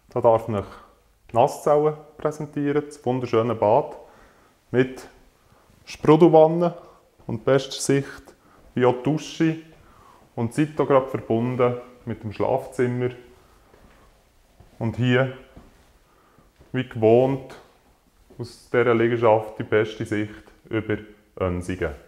Da darf ich euch die Nasszellen präsentieren, das wunderschöne Bad mit Sprudelwanne und bester Sicht, wie auch die Dusche und seid auch gerade verbunden mit dem Schlafzimmer. Und hier, wie gewohnt, aus dieser Liegenschaft die beste Sicht über Önsigen.